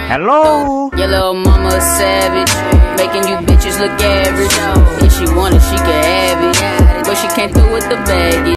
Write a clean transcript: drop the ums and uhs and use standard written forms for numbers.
Hello? Your little mama a savage, making you bitches look average. If she want it, she can have it, but she can't do with the baggage.